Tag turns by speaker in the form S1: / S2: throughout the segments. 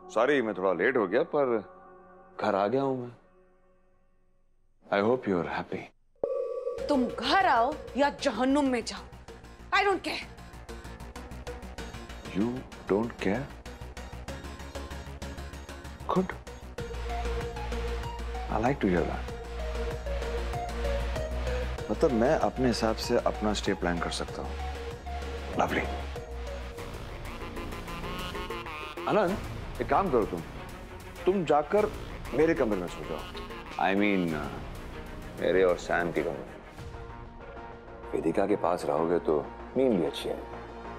S1: Sorry मैं थोड़ा late हो गया, पर घर आ गया हूं मैं। I hope you are happy.
S2: तुम घर आओ या जहन्नुम में जाओ, I don't care.
S1: You don't care? Good, I like to hear that. मतलब मैं अपने हिसाब से अपना स्टे प्लान कर सकता हूं। लवली। आनंद, एक काम करो, तुम जाकर मेरे कमरे में सो जाओ। आई मीन मेरे और सैम के कमरे में। वेदिका के पास रहोगे तो नींद भी अच्छी है।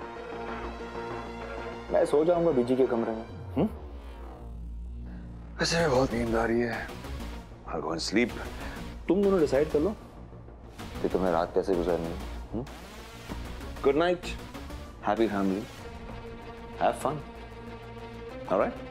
S1: मैं सो जाऊंगा बीजी के कमरे में। वैसे बहुत नींद आ रही है। I'll go and sleep. तुम दोनों डिसाइड कर लो कि तुम्हें रात कैसे गुजरनी है। Good night, happy family, have fun. Alright?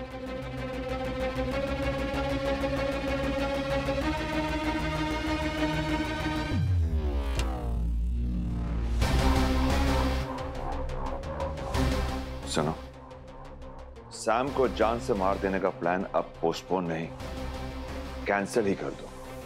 S1: सुनो, सैम को जान से मार देने का प्लान अब पोस्टपोन नहीं, कैंसिल ही कर दो।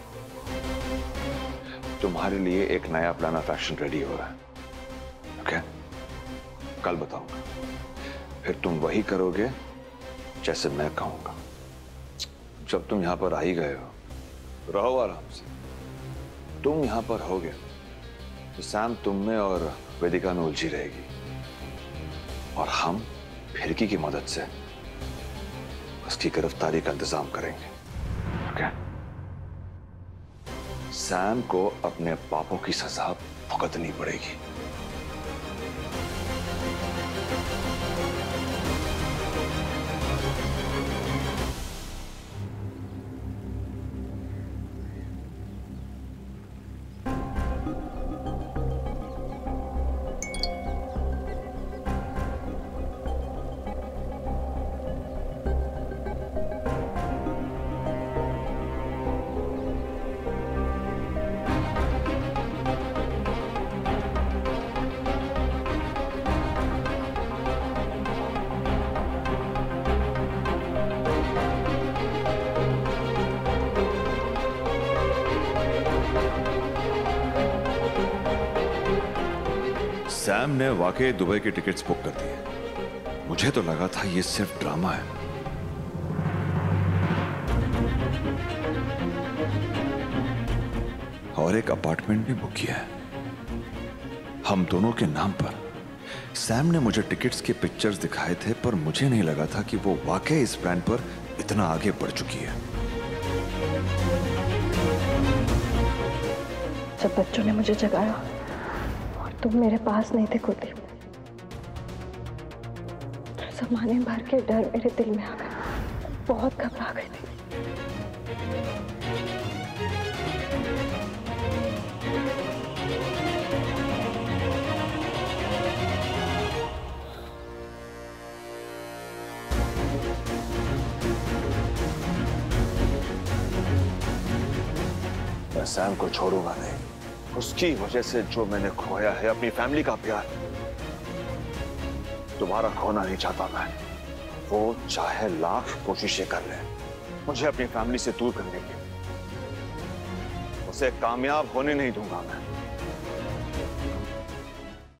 S1: तुम्हारे लिए एक नया प्लान ऑफ एक्शन रेडी हो रहा है। ओके? कल बताऊंगा, फिर तुम वही करोगे जैसे मैं कहूंगा। जब तुम यहां पर आ ही गए हो, रहो आराम से। तुम यहां पर होगे तो सैम तुम में और वेदिका में उलझी रहेगी, और हम फिरकी की मदद से उसकी गिरफ्तारी का इंतजाम करेंगे। ओके? सैम को अपने पापों की सजा भुगतनी पड़ेगी। सैम ने वाकई दुबई की टिकट्स बुक कर दी। मुझे तो लगा था ये सिर्फ ड्रामा है। और एक अपार्टमेंट भी बुक किया है हम दोनों के नाम पर। सैम ने मुझे टिकट्स के पिक्चर्स दिखाए थे, पर मुझे नहीं लगा था कि वो वाकई इस प्लान पर इतना आगे बढ़ चुकी है।
S3: जब बच्चों ने मुझे जगाया और तुम मेरे पास नहीं थे कुलदीप, ज़माने भर के डर मेरे दिल में आ गए। बहुत घबरा गई थी।
S1: मैं सैम को छोड़ूंगा नहीं। उसकी वजह से जो मैंने खोया है, अपनी फैमिली का प्यार, दोबारा खोना नहीं चाहता मैं। वो चाहे लाख कोशिशें कर ले मुझे अपनी फैमिली से दूर करने की, उसे कामयाब होने नहीं दूंगा मैं।